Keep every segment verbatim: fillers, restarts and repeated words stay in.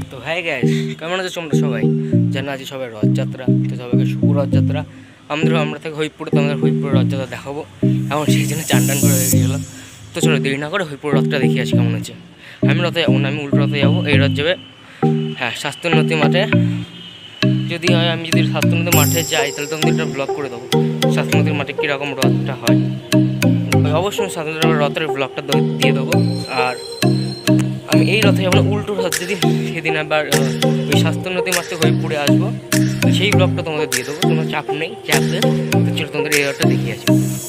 তো hi guys, কেমন আছো তোমরা সবাই? জানো আজ সবাই রথযাত্রা, তো সবাইকে শুভ রথযাত্রা। আমাদের আমরা থেকে হরিপুরে তোমাদের হরিপুরের রথযাত্রা দেখাবো। এখন সেই জন্য চান টান করে রেখে গেলাম। তো চলো দেরি না করে হরিপুর রথটা দেখে আসি কেমন আছে। আমি রথে যাবো না, আমি উল্টো রথে যাবো। এই রথ যাবে হ্যাঁ স্বাস্থ্যোন্নতি মাঠে। যদি হয় আমি যদি স্বাস্থ্যোন্নতি মাঠে যাই তাহলে তোমাদের একটা ব্লগ করে দেবো স্বাস্থ্যোন্নতির মাঠে কীরকম রথটা হয়। অবশ্যই স্বাস্থ্যোন্নতি রথের ব্লগটা দিয়ে দেবো। আর আমি এই রথে যাবো উল্টো রথ, যদি সেদিন আবার ওই স্বাস্থ্যোন্নতি মাঠে হরিপুরে আসবো সেই ব্লগটা তোমাদের দিয়ে দেবো। তোমার চাপ নেই, চাপ নেই। চলো তোমাদের এই রথটা দেখিয়ে আসি।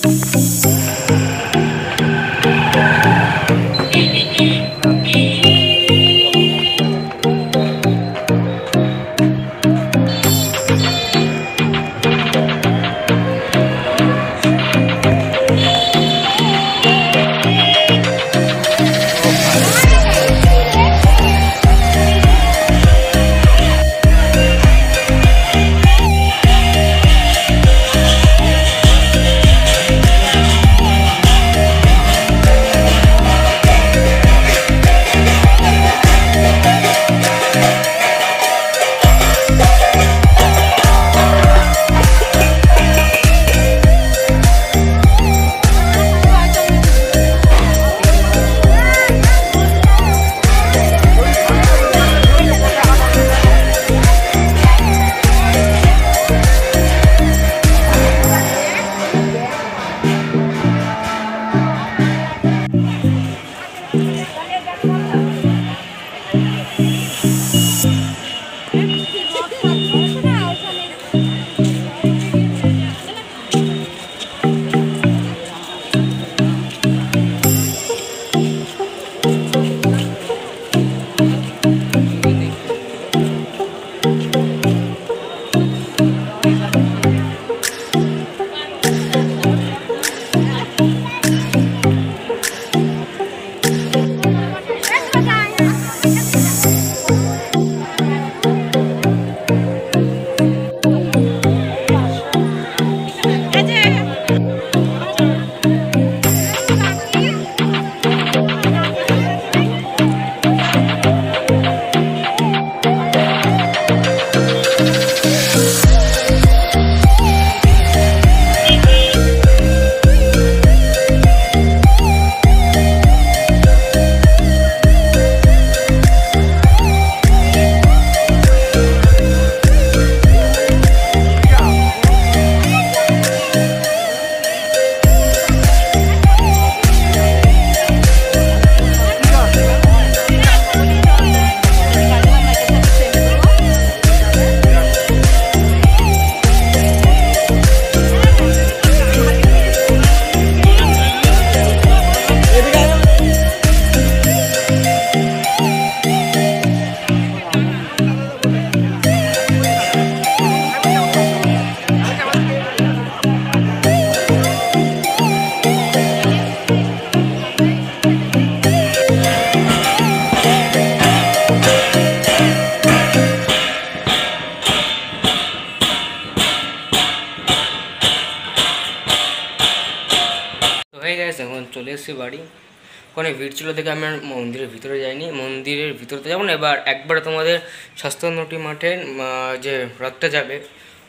এখন চলে এসেছি বাড়ি। ওখানে ভিড় ছিল দেখে আমি মন্দিরের ভিতরে যাইনি, মন্দিরের ভিতরে তো যাবো না। এবার একবার তোমাদের স্বাস্থ্যোন্নতি মাঠে যে রথটা যাবে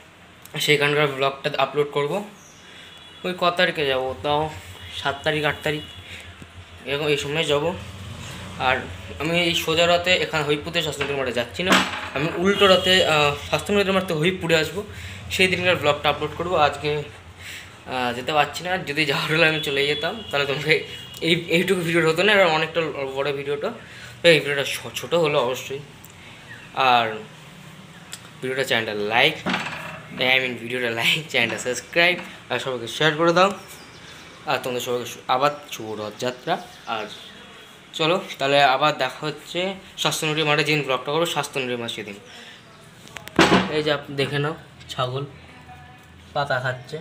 সেইখানকার ব্লগটা আপলোড করব। ওই ক তারিখে যাবো, তাও সাত তারিখ আট তারিখ এরকম এই সময় যাব। আর আমি এই সোজা রথে এখানে হরিপুরে স্বাস্থ্যোন্নতি মাঠে যাচ্ছি না, আমি উল্টো রথে স্বাস্থ্যোন্নতি মাঠে হরিপুরে আসবো, সেই দিনকার ব্লগটা আপলোড করব। আজকে যেতে পারছি না, যদি যাওয়ার হলে আমি চলে যেতাম, তাহলে তোমাকে এই এইটুকু ভিডিওটা হতো না, এবার অনেকটা বড় ভিডিওটা। তো এই ভিডিওটা ছোটো হলো অবশ্যই। আর ভিডিওটা চ্যানেলটা লাইক আই মিন ভিডিওটা লাইক চ্যানেলটা সাবস্ক্রাইব আর সবাইকে শেয়ার করে দাও। আর তোমাদের সবাইকে আবার শুভ রথযাত্রা। আর চলো তাহলে আবার দেখা হচ্ছে স্বাস্থ্যোন্নতি মাঠে যেদিন ব্লগটা করবো, স্বাস্থ্যোন্নতি মাঠ সেদিন। এই যে আপনি দেখে নাও, ছাগল পাতা খাচ্ছে,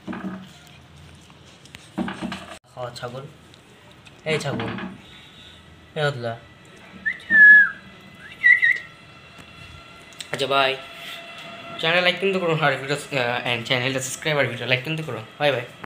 খাওয়া ছাগল। এই ছাগল এ হতলা। আচ্ছা বাই। চ্যানেল লাইক কিন্তু করো, আর ভিডিও চ্যানেলটা সাবস্ক্রাইব আর ভিডিও লাইক কিন্তু করো। Bye by.